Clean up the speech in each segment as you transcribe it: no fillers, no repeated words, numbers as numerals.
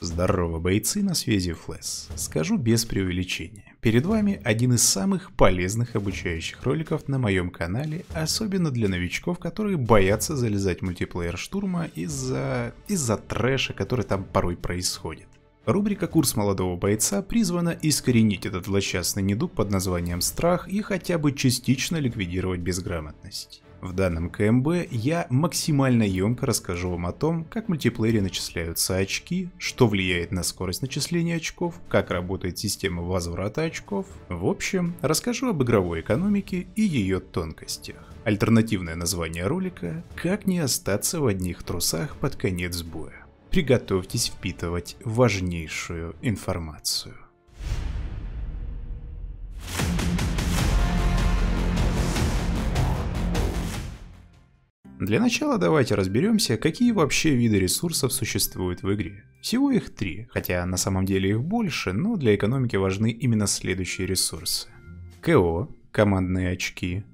Здорово, бойцы, на связи Флэс. Скажу без преувеличения. Перед вами один из самых полезных обучающих роликов на моем канале, особенно для новичков, которые боятся залезать в мультиплеер штурма из-за трэша, который там порой происходит. Рубрика «Курс молодого бойца» призвана искоренить этот злосчастный недуг под названием страх и хотя бы частично ликвидировать безграмотность. В данном КМБ я максимально емко расскажу вам о том, как в мультиплеере начисляются очки, что влияет на скорость начисления очков, как работает система возврата очков. В общем, расскажу об игровой экономике и ее тонкостях. Альтернативное название ролика «Как не остаться в одних трусах под конец боя». Приготовьтесь впитывать важнейшую информацию. Для начала давайте разберемся, какие вообще виды ресурсов существуют в игре. Всего их 3, хотя на самом деле их больше, но для экономики важны именно следующие ресурсы. КО – командные очки,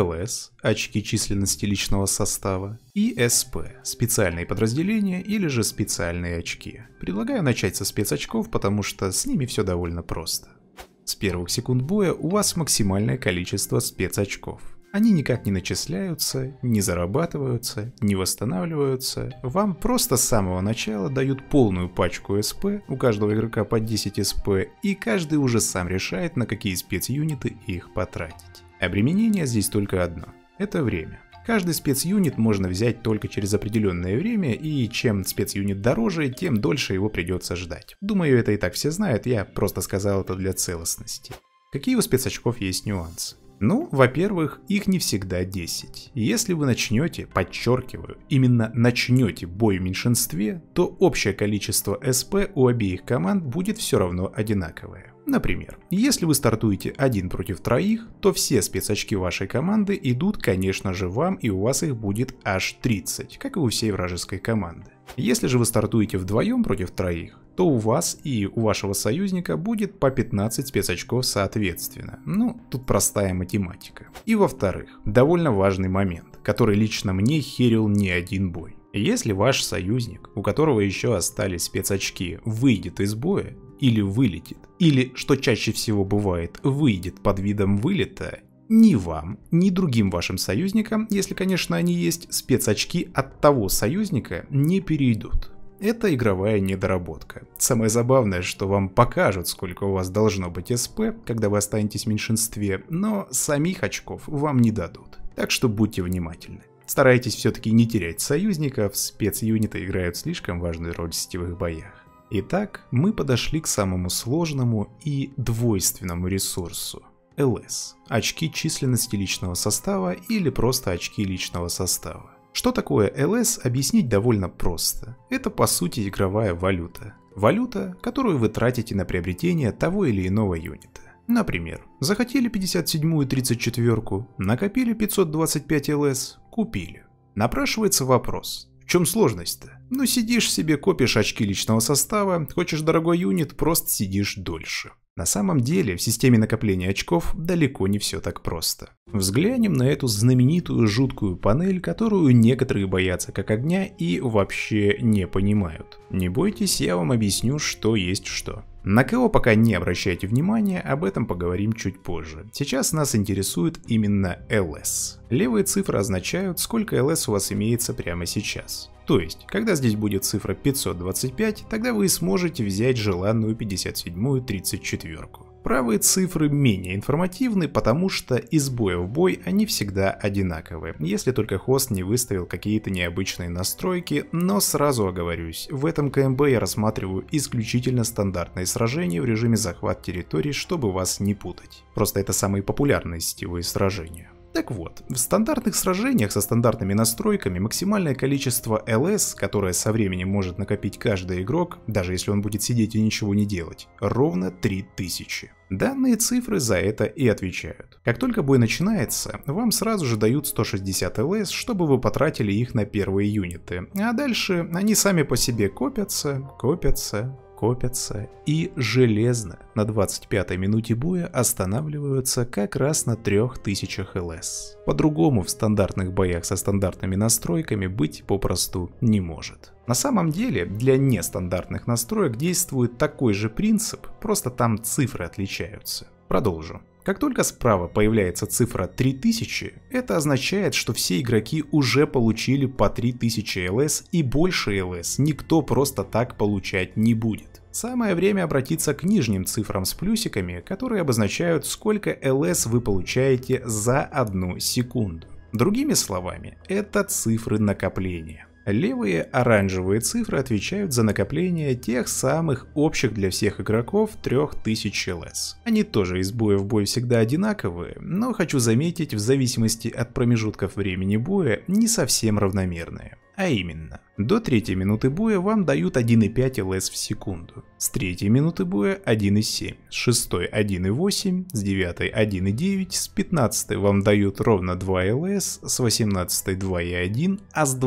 ЛС – очки численности личного состава, и СП – специальные подразделения или же специальные очки. Предлагаю начать со спецочков, потому что с ними все довольно просто. С первых секунд боя у вас максимальное количество спецочков. Они никак не начисляются, не зарабатываются, не восстанавливаются. Вам просто с самого начала дают полную пачку СП, у каждого игрока по 10 СП, и каждый уже сам решает, на какие спецюниты их потратить. Обременение здесь только одно – это время. Каждый спецюнит можно взять только через определенное время, и чем спецюнит дороже, тем дольше его придется ждать. Думаю, это и так все знают, я просто сказал это для целостности. Какие у спецочков есть нюансы? Ну, во-первых, их не всегда 10. Если вы начнете, подчеркиваю, именно начнете бой в меньшинстве, то общее количество СП у обеих команд будет все равно одинаковое. Например, если вы стартуете 1 против 3, то все спецочки вашей команды идут, конечно же, вам, и у вас их будет аж 30, как и у всей вражеской команды. Если же вы стартуете вдвоем против 3, то у вас и у вашего союзника будет по 15 спецочков соответственно. Ну, тут простая математика. И во-вторых, довольно важный момент, который лично мне херил не один бой. Если ваш союзник, у которого еще остались спецочки, выйдет из боя, или вылетит, или, что чаще всего бывает, выйдет под видом вылета, ни вам, ни другим вашим союзникам, если, конечно, они есть, спецочки от того союзника не перейдут. Это игровая недоработка. Самое забавное, что вам покажут, сколько у вас должно быть СП, когда вы останетесь в меньшинстве, но самих очков вам не дадут. Так что будьте внимательны. Старайтесь все-таки не терять союзников, спецюниты играют слишком важную роль в сетевых боях. Итак, мы подошли к самому сложному и двойственному ресурсу. ЛС – очки численности личного состава или просто очки личного состава. Что такое ЛС, объяснить довольно просто. Это по сути игровая валюта. Валюта, которую вы тратите на приобретение того или иного юнита. Например, захотели 57-ю 34-ку, накопили 525 ЛС, купили. Напрашивается вопрос. В чем сложность-то? Ну сидишь себе, копишь очки личного состава, хочешь дорогой юнит, просто сидишь дольше. На самом деле в системе накопления очков далеко не все так просто. Взглянем на эту знаменитую жуткую панель, которую некоторые боятся как огня и вообще не понимают. Не бойтесь, я вам объясню, что есть что. На КО пока не обращайте внимания, об этом поговорим чуть позже. Сейчас нас интересует именно ЛС. Левые цифры означают, сколько ЛС у вас имеется прямо сейчас. То есть, когда здесь будет цифра 525, тогда вы сможете взять желанную 57-ю 34-ку. Правые цифры менее информативны, потому что из боя в бой они всегда одинаковые, если только хост не выставил какие-то необычные настройки, но сразу оговорюсь, в этом КМБ я рассматриваю исключительно стандартные сражения в режиме захват территорий, чтобы вас не путать. Просто это самые популярные сетевые сражения. Так вот, в стандартных сражениях со стандартными настройками максимальное количество ЛС, которое со временем может накопить каждый игрок, даже если он будет сидеть и ничего не делать, ровно 3000. Данные цифры за это и отвечают. Как только бой начинается, вам сразу же дают 160 ЛС, чтобы вы потратили их на первые юниты, а дальше они сами по себе копятся, копятся и железно на 25-й минуте боя останавливаются как раз на 3000 ЛС. По-другому в стандартных боях со стандартными настройками быть попросту не может. На самом деле для нестандартных настроек действует такой же принцип, просто там цифры отличаются. Продолжу. Как только справа появляется цифра 3000, это означает, что все игроки уже получили по 3000 ЛС и больше ЛС никто просто так получать не будет. Самое время обратиться к нижним цифрам с плюсиками, которые обозначают, сколько ЛС вы получаете за 1 секунду. Другими словами, это цифры накопления. Левые оранжевые цифры отвечают за накопление тех самых общих для всех игроков 3000 ЛС. Они тоже из боя в бой всегда одинаковые, но хочу заметить, в зависимости от промежутков времени боя не совсем равномерные. А именно, до 3 минуты боя вам дают 1,5 ЛС в секунду, с 3 минуты боя 1,7, с 6 1,8, с 9 1,9, с 15 вам дают ровно 2 ЛС, с 18 2,1, а с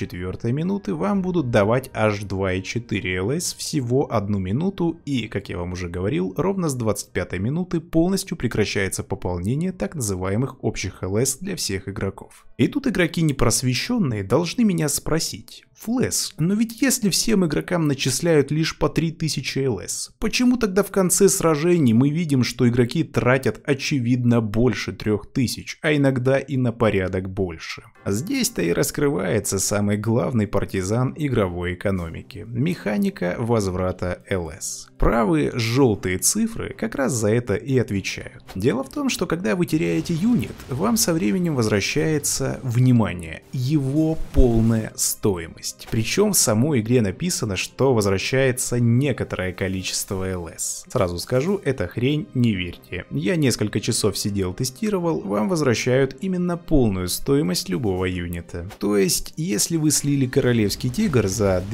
24 минуты вам будут давать аж 2,4 ЛС всего 1 минуту и, как я вам уже говорил, ровно с 25 минуты полностью прекращается пополнение так называемых общих ЛС для всех игроков. И тут игроки непросвещенные должны меня спросить: Флэс, но ведь если всем игрокам начисляют лишь по 3000 ЛС, почему тогда в конце сражений мы видим, что игроки тратят очевидно больше 3000, а иногда и на порядок больше? Здесь-то и раскрывается самый главный партизан игровой экономики – механика возврата ЛС. Правые желтые цифры как раз за это и отвечают. Дело в том, что когда вы теряете юнит, вам со временем возвращается, внимание, его полная стоимость. Причем в самой игре написано, что возвращается некоторое количество ЛС. Сразу скажу, это хрень, не верьте. Я несколько часов сидел, тестировал, вам возвращают именно полную стоимость любого юнита. То есть, если вы слили королевский тигр за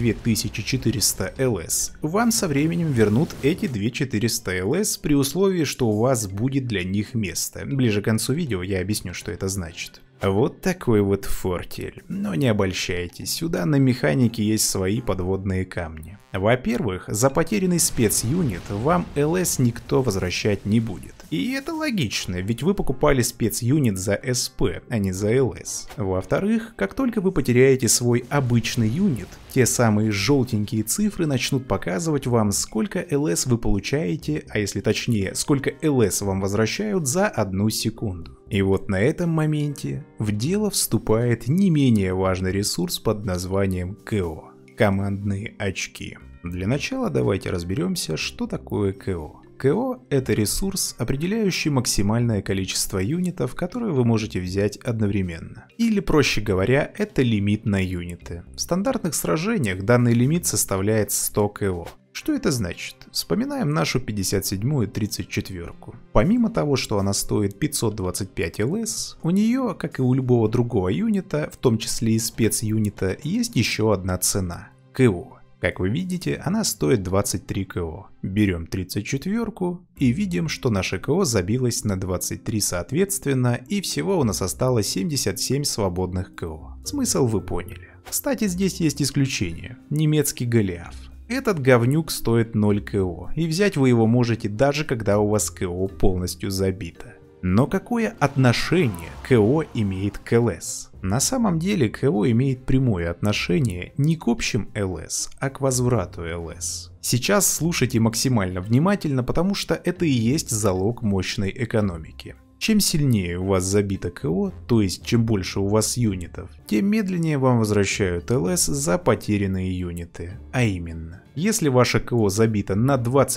2400 ЛС, вам со временем вернут эти 2400 ЛС при условии, что у вас будет для них место. Ближе к концу видео я объясню, что это значит. Вот такой вот фортель. Но не обольщайтесь, сюда на механике есть свои подводные камни. Во-первых, за потерянный спецюнит вам ЛС никто возвращать не будет. И это логично, ведь вы покупали спецюнит за СП, а не за ЛС. Во-вторых, как только вы потеряете свой обычный юнит, те самые желтенькие цифры начнут показывать вам, сколько ЛС вы получаете, а если точнее, сколько ЛС вам возвращают за 1 секунду. И вот на этом моменте в дело вступает не менее важный ресурс под названием КО – командные очки. Для начала давайте разберемся, что такое КО. КО – это ресурс, определяющий максимальное количество юнитов, которые вы можете взять одновременно. Или, проще говоря, это лимит на юниты. В стандартных сражениях данный лимит составляет 100 КО. Что это значит? Вспоминаем нашу 57-ю 34-ку. Помимо того, что она стоит 525 ЛС, у нее, как и у любого другого юнита, в том числе и спецюнита, есть еще одна цена – КО. Как вы видите, она стоит 23 КО. Берем 34-ку и видим, что наше КО забилось на 23 соответственно, и всего у нас осталось 77 свободных КО. Смысл вы поняли. Кстати, здесь есть исключение – немецкий Голиаф. Этот говнюк стоит 0 КО, и взять вы его можете даже когда у вас КО полностью забито. Но какое отношение КО имеет к ЛС? На самом деле КО имеет прямое отношение не к общим ЛС, а к возврату ЛС. Сейчас слушайте максимально внимательно, потому что это и есть залог мощной экономики. Чем сильнее у вас забито КО, то есть чем больше у вас юнитов, тем медленнее вам возвращают ЛС за потерянные юниты. А именно, если ваше КО забито на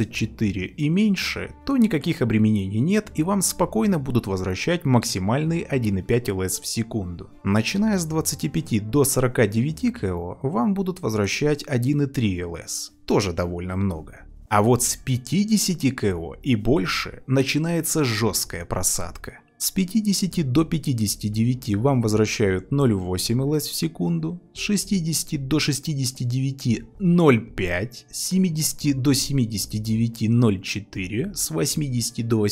24 и меньше, то никаких обременений нет и вам спокойно будут возвращать максимальные 1,5 ЛС в секунду. Начиная с 25 до 49 КО, вам будут возвращать 1,3 ЛС, тоже довольно много. А вот с 50 КО и больше начинается жесткая просадка. С 50 до 59 вам возвращают 0,8 ЛС в секунду, с 60 до 69 0,5, с 70 до 79 0,4, с 80 до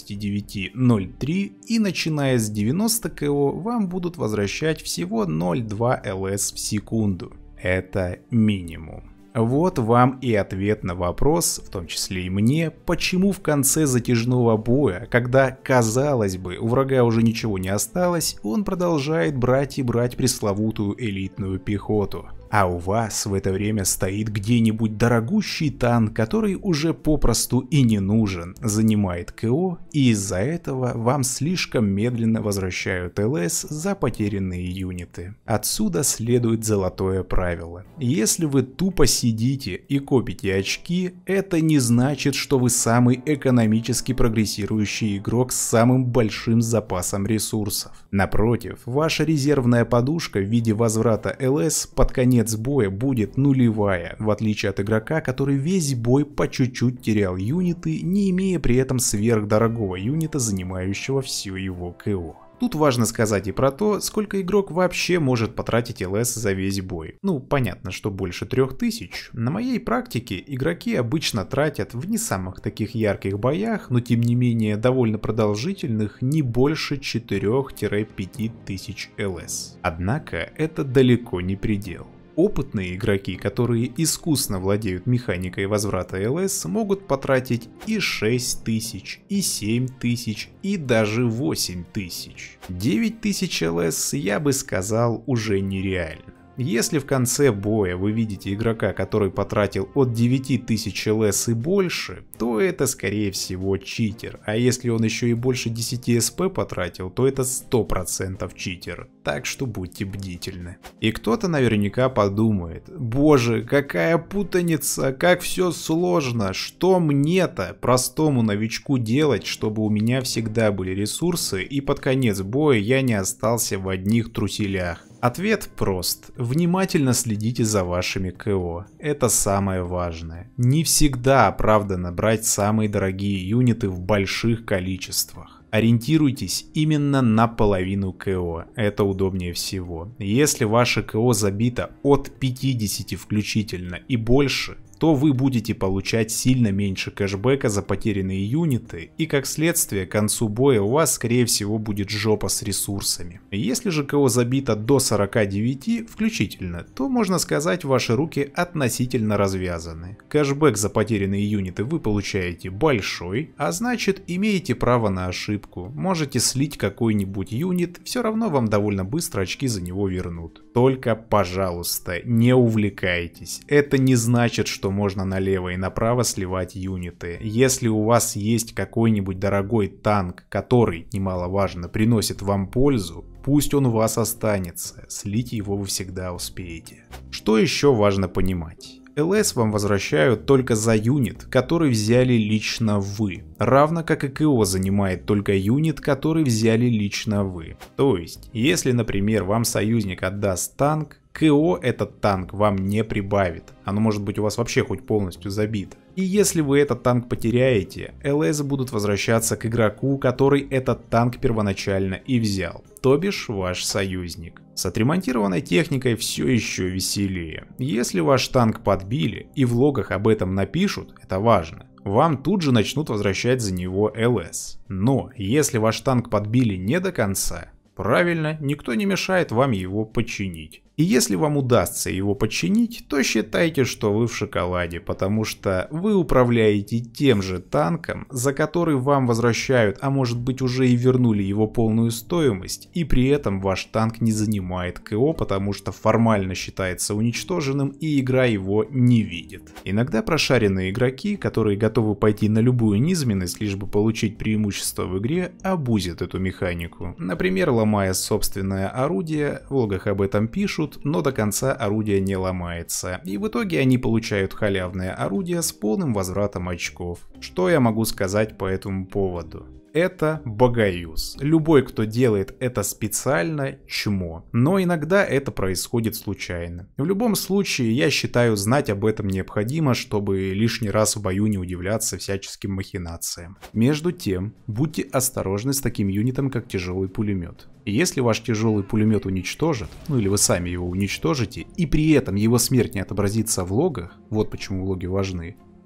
89 0,3 и начиная с 90 КО вам будут возвращать всего 0,2 ЛС в секунду. Это минимум. Вот вам и ответ на вопрос, в том числе и мне, почему в конце затяжного боя, когда, казалось бы, у врага уже ничего не осталось, он продолжает брать и брать пресловутую элитную пехоту. А у вас в это время стоит где-нибудь дорогущий танк, который уже попросту и не нужен, занимает КО, и из-за этого вам слишком медленно возвращают ЛС за потерянные юниты. Отсюда следует золотое правило. Если вы тупо сидите и копите очки, это не значит, что вы самый экономически прогрессирующий игрок с самым большим запасом ресурсов. Напротив, ваша резервная подушка в виде возврата ЛС под конец боя будет нулевая, в отличие от игрока, который весь бой по чуть-чуть терял юниты, не имея при этом сверхдорогого юнита, занимающего всю его КО. Тут важно сказать и про то, сколько игрок вообще может потратить ЛС за весь бой. Ну, понятно, что больше 3000. На моей практике игроки обычно тратят в не самых таких ярких боях, но тем не менее довольно продолжительных, не больше 4-5 тысяч ЛС. Однако это далеко не предел. Опытные игроки, которые искусно владеют механикой возврата ЛС, могут потратить и 6000, и 7000, и даже 8000. 9000 ЛС, я бы сказал, уже нереально. Если в конце боя вы видите игрока, который потратил от 9000 ЛС и больше, то это скорее всего читер, а если он еще и больше 10 СП потратил, то это 100% читер, так что будьте бдительны. И кто-то наверняка подумает: боже, какая путаница, как все сложно, что мне-то, простому новичку, делать, чтобы у меня всегда были ресурсы и под конец боя я не остался в одних труселях. Ответ прост. Внимательно следите за вашими КО. Это самое важное. Не всегда оправданно брать самые дорогие юниты в больших количествах. Ориентируйтесь именно на половину КО, это удобнее всего. Если ваше КО забито от 50 включительно и больше, то вы будете получать сильно меньше кэшбэка за потерянные юниты, и как следствие к концу боя у вас скорее всего будет жопа с ресурсами. Если же КО забито до 49 включительно, то можно сказать, ваши руки относительно развязаны. Кэшбэк за потерянные юниты вы получаете большой, а значит имеете право на ошибку. Можете слить какой-нибудь юнит, все равно вам довольно быстро очки за него вернут. Только, пожалуйста, не увлекайтесь. Это не значит, что можно налево и направо сливать юниты. Если у вас есть какой-нибудь дорогой танк, который, немаловажно, приносит вам пользу, пусть он у вас останется, слить его вы всегда успеете. Что еще важно понимать? ЛС вам возвращают только за юнит, который взяли лично вы, равно как и КО занимает только юнит, который взяли лично вы. То есть, если, например, вам союзник отдаст танк, КО этот танк вам не прибавит, оно может быть у вас вообще хоть полностью забито. И если вы этот танк потеряете, ЛС будут возвращаться к игроку, который этот танк первоначально и взял, то бишь ваш союзник. С отремонтированной техникой все еще веселее. Если ваш танк подбили и в логах об этом напишут, это важно, вам тут же начнут возвращать за него ЛС. Но если ваш танк подбили не до конца, правильно, никто не мешает вам его починить. И если вам удастся его починить, то считайте, что вы в шоколаде, потому что вы управляете тем же танком, за который вам возвращают, а может быть уже и вернули его полную стоимость, и при этом ваш танк не занимает КО, потому что формально считается уничтоженным и игра его не видит. Иногда прошаренные игроки, которые готовы пойти на любую низменность, лишь бы получить преимущество в игре, абузят эту механику. Например, ломая собственное орудие, в логах об этом пишут, но до конца орудие не ломается, и в итоге они получают халявное орудие с полным возвратом очков. Что я могу сказать по этому поводу? Это богоюз. Любой, кто делает это специально, чмо. Но иногда это происходит случайно. В любом случае, я считаю, знать об этом необходимо, чтобы лишний раз в бою не удивляться всяческим махинациям. Между тем, будьте осторожны с таким юнитом, как тяжелый пулемет. Если ваш тяжелый пулемет уничтожат, ну или вы сами его уничтожите, и при этом его смерть не отобразится в логах, вот почему логи важны,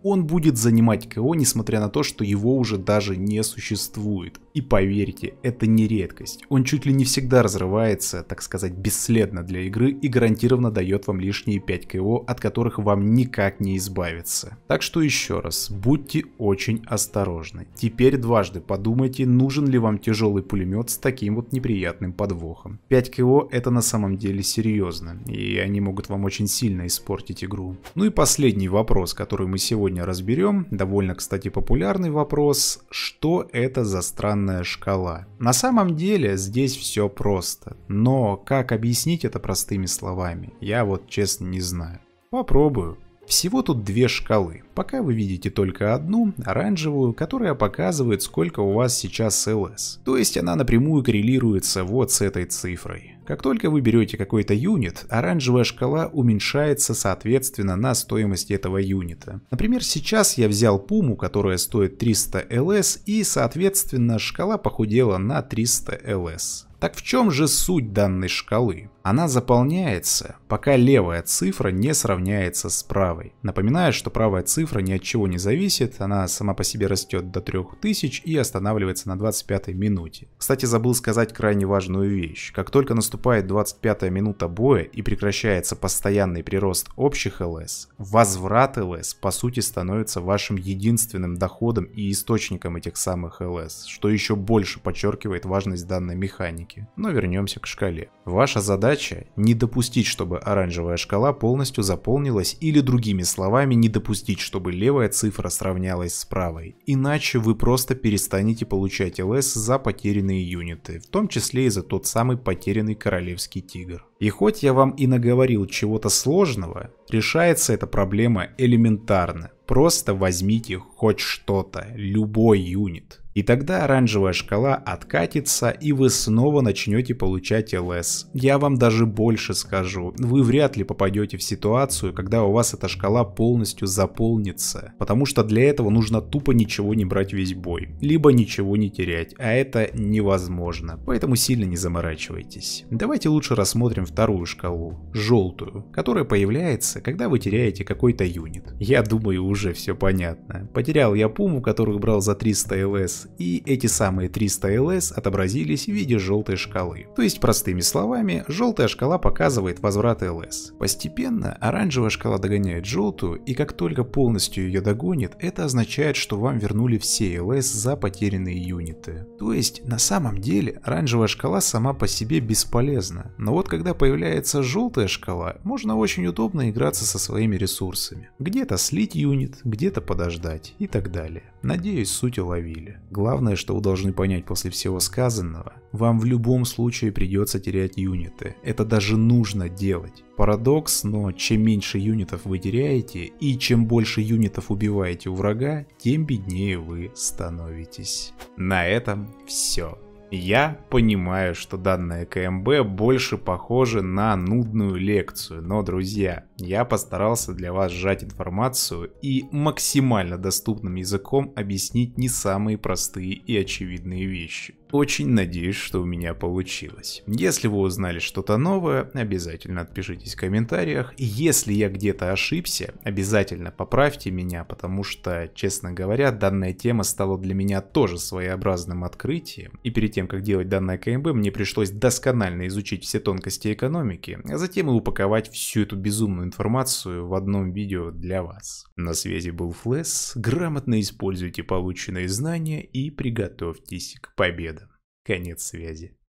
он будет занимать КО, несмотря на то, что его уже даже не существует. И поверьте, это не редкость. Он чуть ли не всегда разрывается, так сказать, бесследно для игры и гарантированно дает вам лишние 5 КО, от которых вам никак не избавиться. Так что еще раз, будьте очень осторожны. Теперь дважды подумайте, нужен ли вам тяжелый пулемет с таким вот неприятным подвохом. 5 КО это на самом деле серьезно, и они могут вам очень сильно испортить игру. Ну и последний вопрос, который мы сегодня разберем, довольно, кстати, популярный вопрос: что это за странная шкала? На самом деле здесь все просто, но как объяснить это простыми словами, я вот честно не знаю. Попробую. Всего тут две шкалы. Пока вы видите только одну, оранжевую, которая показывает, сколько у вас сейчас ЛС. То есть она напрямую коррелируется вот с этой цифрой. Как только вы берете какой-то юнит, оранжевая шкала уменьшается соответственно на стоимость этого юнита. Например, сейчас я взял пуму, которая стоит 300 ЛС, и соответственно шкала похудела на 300 ЛС. Так в чем же суть данной шкалы? Она заполняется, пока левая цифра не сравняется с правой. Напоминаю, что правая цифра ни от чего не зависит, она сама по себе растет до 3000 и останавливается на 25-й минуте. Кстати, забыл сказать крайне важную вещь. Как только наступает 25-я минута боя и прекращается постоянный прирост общих ЛС, возврат ЛС по сути становится вашим единственным доходом и источником этих самых ЛС, что еще больше подчеркивает важность данной механики. Но вернемся к шкале. Ваша задача не допустить, чтобы оранжевая шкала полностью заполнилась, или другими словами, не допустить, чтобы левая цифра сравнялась с правой. Иначе вы просто перестанете получать ЛС за потерянные юниты, в том числе и за тот самый потерянный королевский тигр. И хоть я вам и наговорил чего-то сложного, решается эта проблема элементарно. Просто возьмите хоть что-то, любой юнит. И тогда оранжевая шкала откатится, и вы снова начнете получать ЛС. Я вам даже больше скажу, вы вряд ли попадете в ситуацию, когда у вас эта шкала полностью заполнится. Потому что для этого нужно тупо ничего не брать весь бой, либо ничего не терять, а это невозможно. Поэтому сильно не заморачивайтесь. Давайте лучше рассмотрим вторую шкалу, желтую, которая появляется, когда вы теряете какой-то юнит. Я думаю, уже все понятно. Потерял я пуму, которую брал за 300 ЛС, и эти самые 300 ЛС отобразились в виде желтой шкалы. То есть, простыми словами, желтая шкала показывает возврат ЛС. Постепенно оранжевая шкала догоняет желтую, и как только полностью ее догонит, это означает, что вам вернули все ЛС за потерянные юниты. То есть, на самом деле, оранжевая шкала сама по себе бесполезна. Но вот когда появляется желтая шкала, можно очень удобно играться со своими ресурсами. Где-то слить юнит, где-то подождать и так далее. Надеюсь, суть уловили. Главное, что вы должны понять после всего сказанного, вам в любом случае придется терять юниты. Это даже нужно делать. Парадокс, но чем меньше юнитов вы теряете и чем больше юнитов убиваете у врага, тем беднее вы становитесь. На этом все. Я понимаю, что данная КМБ больше похожа на нудную лекцию, но, друзья, я постарался для вас сжать информацию и максимально доступным языком объяснить не самые простые и очевидные вещи. Очень надеюсь, что у меня получилось. Если вы узнали что-то новое, обязательно отпишитесь в комментариях. Если я где-то ошибся, обязательно поправьте меня, потому что, честно говоря, данная тема стала для меня тоже своеобразным открытием. И перед тем, как делать данное КМБ, мне пришлось досконально изучить все тонкости экономики, а затем и упаковать всю эту безумную информацию в одном видео для вас. На связи был Флэс, грамотно используйте полученные знания и приготовьтесь к победе. Конец связи.